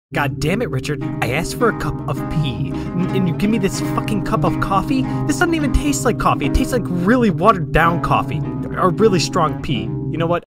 God damn it, Richard. I asked for a cup of pee, and you give me this fucking cup of coffee? This doesn't even taste like coffee. It tastes like really watered down coffee. Or really strong pee. You know what?